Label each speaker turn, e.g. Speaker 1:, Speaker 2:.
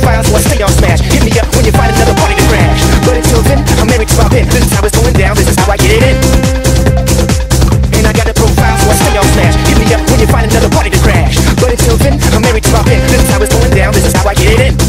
Speaker 1: profile, so I stay on smash. Hit me up when you find another party to crash. But until then, I'm married to my pen. This is how it's going down, this is how I get it in. And I got a profile, so I stay on smash. Hit me up when you find another party to crash. But until then, I'm married to my pen. This is how it's going down, this is how I get it in.